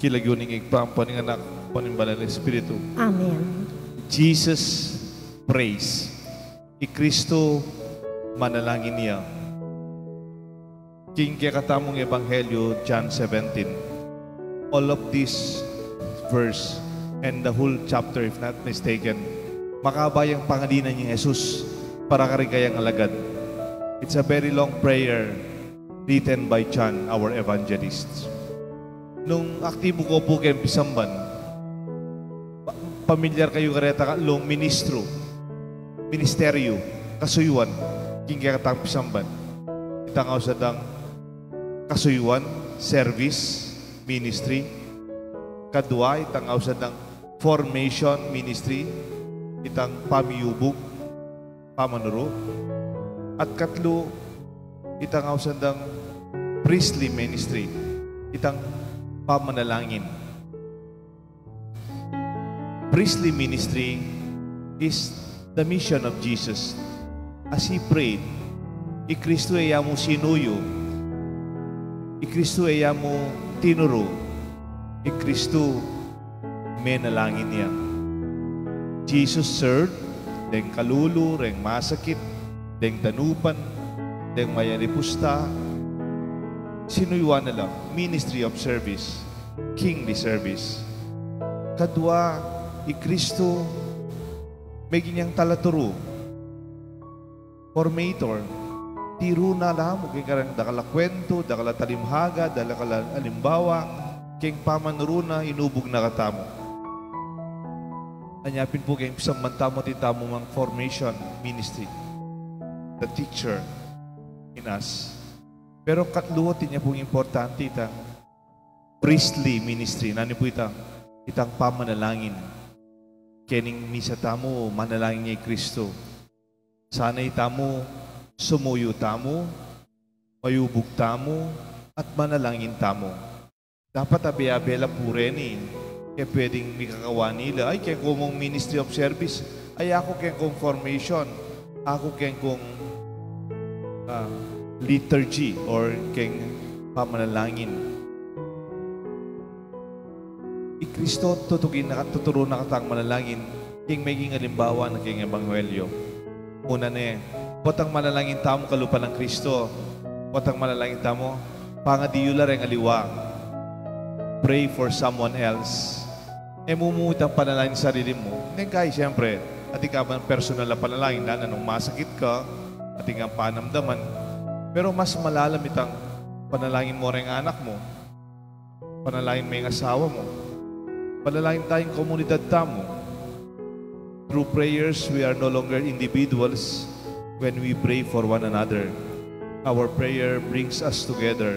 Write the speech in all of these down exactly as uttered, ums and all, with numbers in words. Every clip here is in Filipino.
Kilagyoning igpang paninganak, panimbalan ng Espiritu. Amen. Jesus prays. I Kristo manalangin niya. King kaya katamong Ebanghelyo, John seventeen. All of this verse and the whole chapter, if not mistaken, makabayang pangalinan ni Jesus para karigayang alagad. It's a very long prayer written by John, our evangelist. Nung aktibo ko po kayo pisamban, pamilyar kayo kareta long ministro, ministeryo, kasuyuan, king kaya katang pisamban. Itang ausadang kasuyuan, service, ministry. Kadua, itang ausadang formation ministry, itang pamiyubog, pamanuro. At katlo, itang ausadang priestly ministry, itang pamanalangin. Priestly ministry is the mission of Jesus. As He prayed, I Kristo ay mo sinuyo, I Kristo ay mo tinuro, I Kristo menalangin niya. Jesus served, deng kalulu, reng masakit, deng danupan, deng mayaripusta, sinuyuan na lang, ministry of service, kingly service. Kadwa, i Kristo, may ginyang talaturo, formator, tiro na lang, kaya karang dakala kwento, dakala talimhaga, dakala alimbawa, kaya pamanuro na, inubog na katamo. Anyapin po kaya isang mantamo titamo mang formation ministry, the teacher in us. Pero katluot niya pong importante itang priestly ministry. Nani po itang itang pamanalangin. Kening misa tamo, manalangin niya Kristo. Sana itamo, sumuyo tamo, mayubog tamo, at manalangin tamo. Dapat abe-abela po rin eh. Kaya pwedeng mikakawa nila. Ay, kaya kumong ministry of service. Ay, ako kaya kong formation. Ako kaya kong uh, liturgy or keng pamanalangin. I Kristo tutugin na tuturo na katang manalangin king maging alimbawa na king Ebanghelyo. Una na eh, potang manalangin tamo kalupa ng Kristo. Potang manalangin tamo, pangadiyula rin aliwa. Pray for someone else. E mumutang panalangin sa sarili mo. Ngayon kaya siyempre, at ikaw man personal na panalangin na nung masakit ka, at ikaw panamdaman. Pero mas malalam itang panalangin mo rin ang anak mo. Panalangin mo yung asawa mo. Panalangin tayong komunidad tamo. Through prayers, we are no longer individuals when we pray for one another. Our prayer brings us together.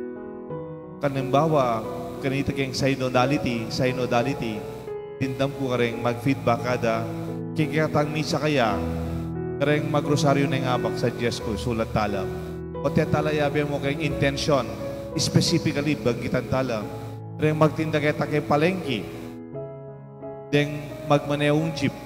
Kanimbawa, kanita kayong synodality, synodality, tindam ko ka rin mag-feedback kada, kikikatang misa kaya, kareng magrosaryo na yung abak sa Diyos ko, sulat tala. O tetalayabi mo kayong intention, specifically, bagitan tala. Kareng magtinda kita kay palengki, deng magmaneong jeep.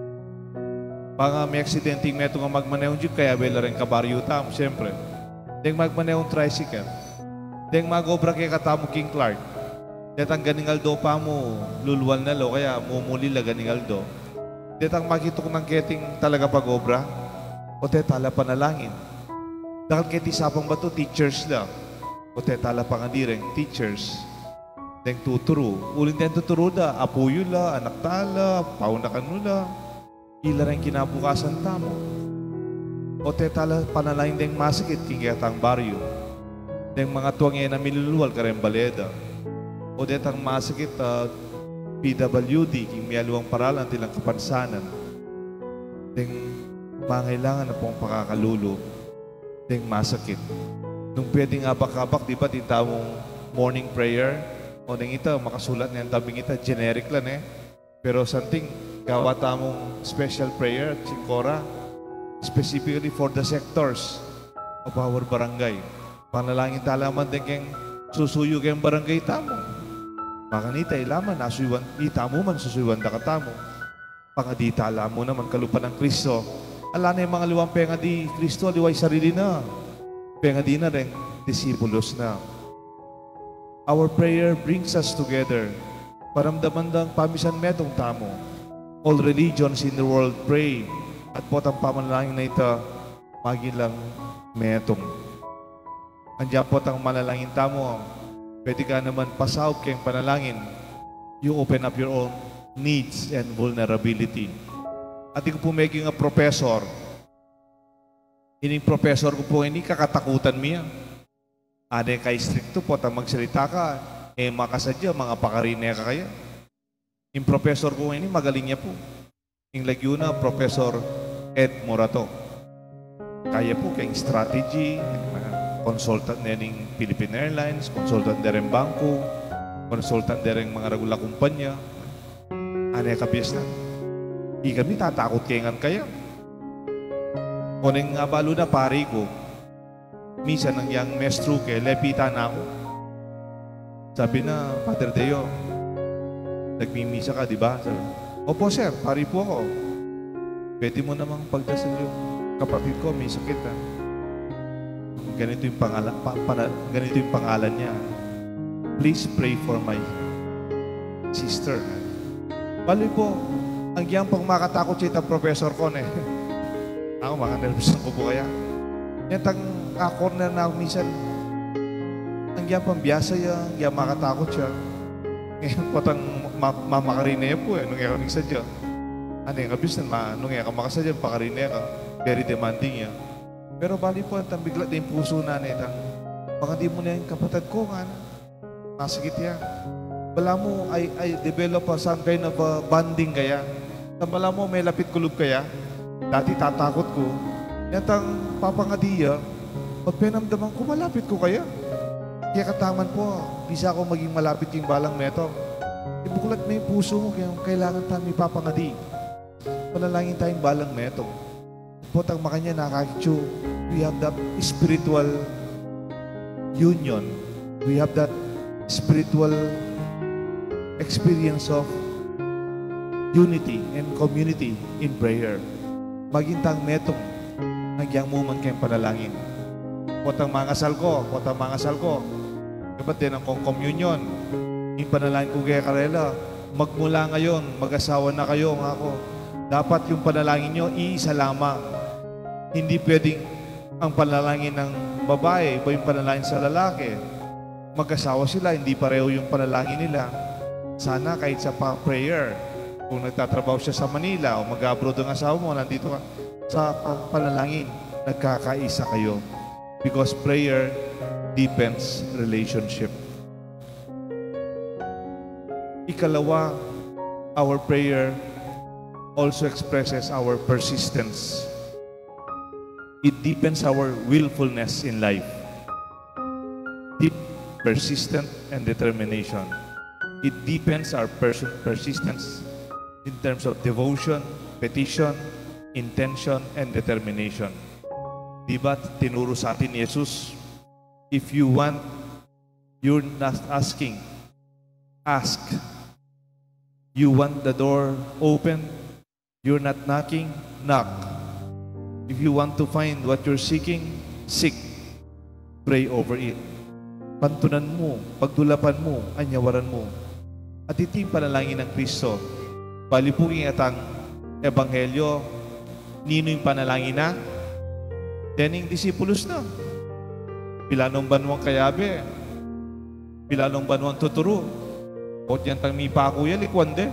Panga may aksidente nga ito nga magmaneong jeep, kaya bela rin kabaryo tam, siyempre. Deng magmaneong tricycle. Deng magobra kay katamo King Clark. Detang ganingaldo pa mo, lulwal na lo, kaya mumulila ganingaldo. Detang makitok ng keting talaga pag-obra, o tetala panalangin. Dahil kaya tisapang ba ito, teachers lang. O tetala pangandireng, teachers. Deng tuturo. Uling din tuturo da, apuyo la, anak tala, paunakan nula. Ila rin kinabukasan tamo. O tetala panalangin deng masakit, kingkatang baryo. Deng mga tuwang yan na miluluwal, kareng baleda. O detang masakit, uh, P W D, king miyaluang paralan, tilang kapansanan. Deng mangailangan na pong pakakalulo. Deng masakit. Nung pwedeng abak-abak, di ba, tintamong morning prayer, o nang ita, makasulat na yung tabing ita, generic lang eh. Pero something, gawa tamong special prayer, singkora, specifically for the sectors of our barangay. Panalangin talaman din keng susuyo keng barangay tamo. Makanita, ilaman, nasuywan, itamo man, susuywan da katamo. Pangadita, alam mo naman, kalupa ng Kristo. Ala na yung mga liwang penga di Kristo, liway sarili na. Penga di na rin, disipulos na. Our prayer brings us together. Paramdaman ng pamisan metong tamo. All religions in the world pray. At potang pamanalangin na ito, magilang metong. Andiyan potang manalangin tamo. Pwede ka naman pasahog kayong panalangin. You open up your own needs and vulnerability. At ikaw po making a professor. Ining professor ko po, hindi kakatakutan miya. Ade kay stricto po, ta magsalita ka, eh makasadya, mga pakarine ka kaya. Yung professor ko ini, magaling niya po. Yung Laguna, Professor Ed Morato. Kaya po kayong strategy, consultant na yung Philippine Airlines, consultant na rin bangko, consultant na rin mga regular kumpanya. Ane kabias na. Di kami tatakot kayangan kaya. Kuning nga balo na pari ko, misa nang yang mestro ke, lepita na ako. Sabi na, Father Deo, nagmimisa ka, di ba? Sabi, opo sir, pari po ako. Pwede mo namang pagdasal yung kapatid ko, may sakit ha. Ganito yung pangalan, pa, pana, ganito yung pangalan niya. Please pray for my sister. Bali po, ang iyang pang makatakot siya itang professor ko na eh. Ako, mga nervous ko po kaya. Yan tang ka-corner na minsan, ang iyang pang biyasa yan, ang iyang makatakot siya. Ngayon po tang ma mamakarina yan po eh, nung iyang nagsadya. Ano yung kabis na, nung iyang makasadya, pakarina yan, very demanding yan. Pero bali po, ang bigla na yung puso na nitang, baka di mo na yung kapatid ko nga na, nasakit yan. Bala mo, I, I develop a some kind of a bonding kaya. Bala mo, may lapit kulub kaya. Dati tatakot ko. Yatang papangadiya, pag pinamdaman ko, malapit ko kaya. Kaya kataman po, bisa ako maging malapit yung balang meto. Ibukulat mo yung puso mo, kaya kailangan tayo may papangadi. Panalangin tayong balang meto. Potang makanya nakakityo, we have that spiritual union. We have that spiritual experience of unity and community in prayer. Magintang metong nagyang moment kayong panalangin. Potang mangasal ko, potang mangasal ko. Dapat din ang kong communion. Yung panalangin ko kaya karela, magmula ngayon, mag-asawa na kayo nga ako. Dapat yung panalangin nyo, iisa lamang. Hindi pwedeng ang panalangin ng babae o yung panalangin sa lalaki. Mag-asawa sila, hindi pareho yung panalangin nila. Sana kahit sa prayer, kung nagtatrabaho siya sa Manila o mag-abroad ang asawa mo, nandito ka sa panalangin, nagkakaisa kayo. Because prayer deepens relationship. Ikalawa, our prayer also expresses our persistence. It deepens our willfulness in life. Deep, persistent, and determination. It deepens our pers persistence in terms of devotion, petition, intention, and determination. Diba tinuro sa atin ni Jesus, if you want, you're not asking, ask. You want the door open, you're not knocking, knock. If you want to find what you're seeking, seek. Pray over it. Pantunan mo, pagdulapan mo, anyawaran mo. At ito yung panalangin ng Kristo. Palipugin at ang Ebanghelyo, nino yung panalangin na? Dening disipulos na. Pilanong banwang kayabe. Pilanong banwang tuturo. O niyan tang may pakuya, likwande.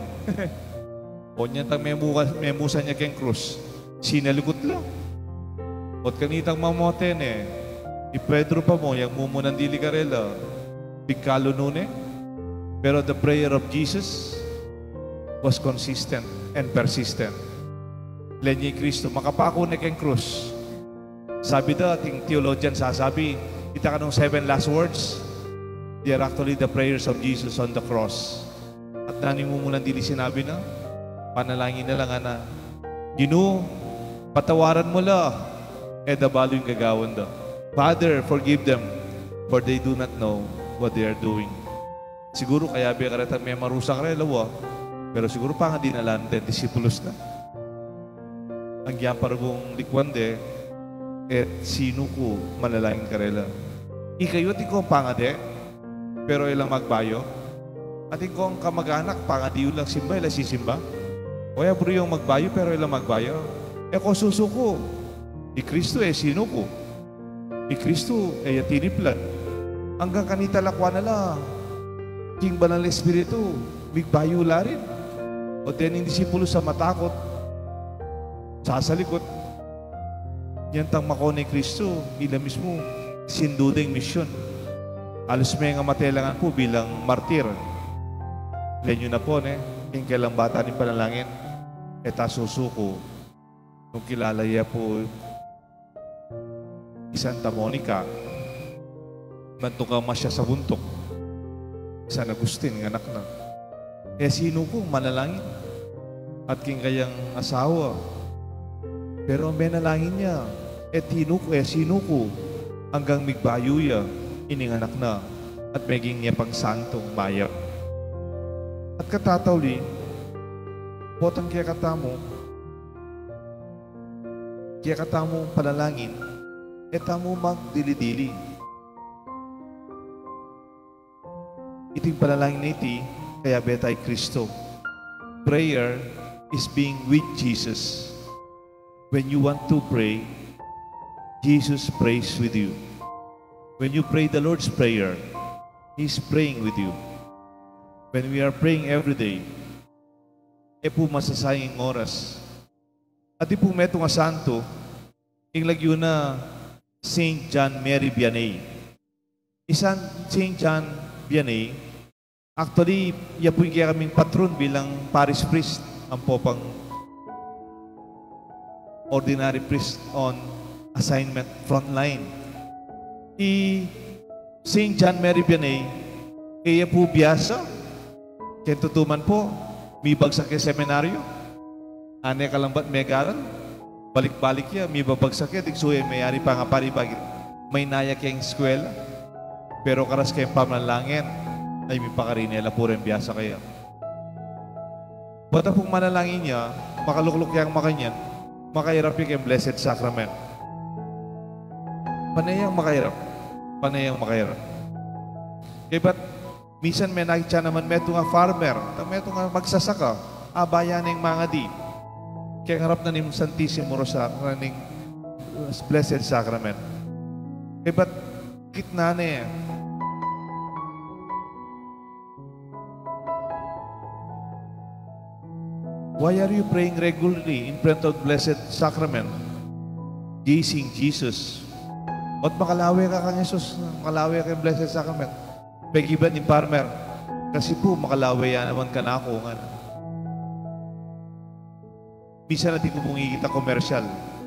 O niyan tang memusa niya keng krus. Sinalikot lang. O't kanitang mamoten eh. I Pedro pa mo, yung mumunan dili karela. Pigkalo nun eh. Pero the prayer of Jesus was consistent and persistent. Lenye Kristo, makapako na keng krus. Sabi daw, ating theologian sasabi, kita ka nung seven last words, they are actually the prayers of Jesus on the cross. At nani mo muna dili sinabi na, panalangin na lang na, Ginoo, patawaran mo la, eh dabalo yung gagawin daw. Father, forgive them, for they do not know what they are doing. Siguro kaya biya kareta may marusak rin, lawa. Pero siguro pa nga dinalaan din, disipulos na. Ang yan paragong likwande, eh sino ko manalangin karela. Ikayo ti ko pangade, pero ilang magbayo. Ating kong kamag-anak, pangadiyo lang simba, ilang sisimba. O ya bro yung magbayo, pero ilang magbayo. E ko susuko. Ni Kristo eh, sino ko? Ni Kristo eh, tiniplan. Hanggang kanita lakwa na lang. King Banal Espiritu, bigbayo la rin. O tiyan yung disipulo sa matakot, sasalikot. Yan tang mako ni Kristo, ila mismo, sinduding misyon. Alos may nga matelangan po bilang martir. Lenyo na po, ne? Yung kailang bata ni panalangin, eta susuko. Nung kilalaya po, Santa Monica, mantukang masya sa buntok. San Agustin, ng anak na. Eh, sino ko manalangin? At king kayang asawa. Pero ang benalangin niya, eh, tino ko, eh, sino ko? Hanggang migbayo ya, ining anak na. At meging niya pang santong maya. At katatawli, potang kaya katamo, kaya katamo panalangin, eh tamo magdili-dili. Iting panalangin na iti, kaya betay Kristo. Prayer is being with Jesus. When you want to pray, Jesus prays with you. When you pray the Lord's Prayer, He's praying with you. When we are praying every day, e po masasayang oras. At di po meto nga santo, yung lagyo na Saint John Mary Vianney. Isang Saint John Vianney, actually, iya po yung kaya kaming patron bilang parish priest, ang popang ordinary priest on assignment frontline. I Saint John Mary Vianney, kaya po biyasa, kaya tutuman po, may bagsak yung seminaryo, ane kalambat may garan, balik-balik ya, may babagsak ya, tigsuya, may ari pa nga paribagit, may nayak yung eskwela, pero karas kayong pamanalangin, ay may pakarinela po rin biyasa kaya. Bata pong manalangin niya, makalukluk yung makanyan, makairap yung Blessed Sacrament. Panayang makairap. Panayang makairap. Kaya ba't minsan may nakita naman meto nga farmer, meto nga magsasaka, abayan ng mga di. Kaya harap na ni Santissimo Rosario, ng Blessed Sacrament. Kaya ba't kitna na eh. Why are you praying regularly in front of Blessed Sacrament? Gazing Jesus. At makalawi ka kang Jesus, makalawi ka yung Blessed Sacrament. Pegibat ni farmer. Kasi po, makalawi yan naman ka na ako. Nga. Bisa natin ko pong ikita commercial.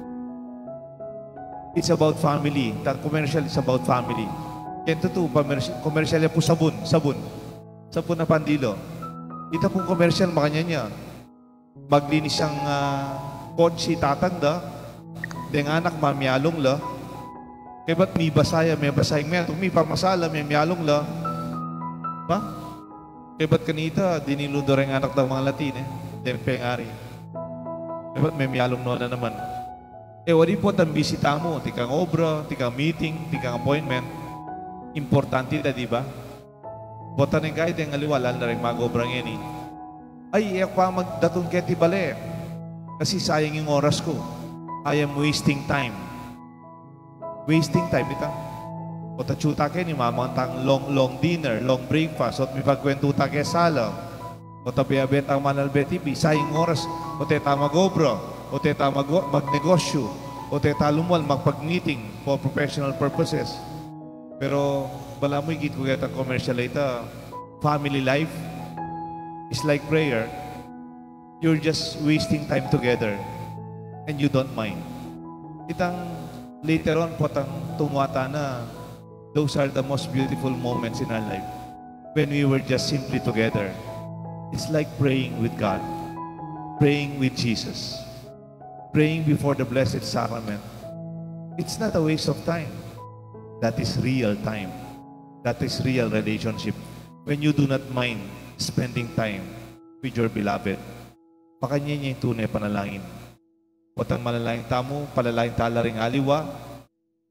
It's about family. That commercial is about family. Yan totoo, commercial yan po sabon, sabon. Sabon na pandilo. Ito pong commercial, makanya niya. Maglinis siyang uh, kotse tatanda, deng anak mamyalong la, kaya ba't may basaya, may basayang may, may pamasala, may myalong la, ba? Kaya ba't kanita, diniludo rin anak ng mga Latin, eh, deng pengari. Kaya ba't may myalong no na naman? Eh, wali po ang bisita mo, tikang obra, tikang meeting, tikang appointment, importante na, di ba? Bota ng kahit yung aliwala na rin mag-obrang yan, eh. Ay, iyak pa magdatong keti bale. Kasi sayang yung oras ko. I am wasting time. Wasting time, ita. O tachuta kayo ni mamang tang long, long dinner, long breakfast, o may pagkwentuta kayo sala. O tabiabet ang manalbeti, sayang oras. O teta mag-obro, o teta mag- magnegosyo, o teta lumal, magpag-meeting for professional purposes. Pero, bala mo higit ko kaya commercial ita, family life, it's like prayer. You're just wasting time together and you don't mind. Itang later on po tang tumuata na those are the most beautiful moments in our life when we were just simply together. It's like praying with God, praying with Jesus, praying before the Blessed Sacrament. It's not a waste of time. That is real time. That is real relationship. When you do not mind spending time with your beloved. Pakanya niya yung tunay panalangin. Huwag ang manalangin tamo, panalangin tala ring aliwa,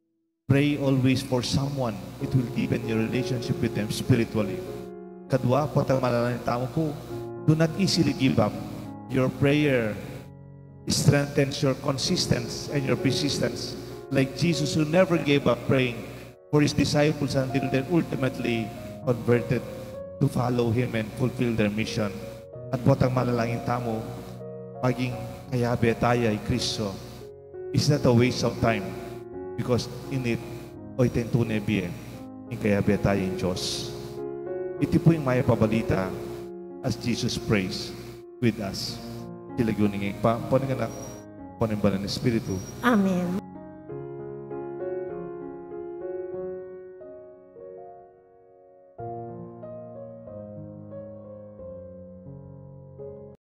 Pray always for someone. It will deepen your relationship with them spiritually. Kadwa, patang malalangin tamo ko, do not easily give up. Your prayer strengthens your consistency and your persistence. Like Jesus, who never gave up praying for his disciples until they ultimately converted to follow him and fulfill their mission. At patang malalangin tamo, maging kayabe tayo ay Kristo. It's not a waste of time. Because in it, oy tentunay biye, in kaya biya tayo in Diyos. Ito po yung maya pabalita as Jesus prays with us. Sila guning pa, poning anak, poning ba ng Espiritu. Amen.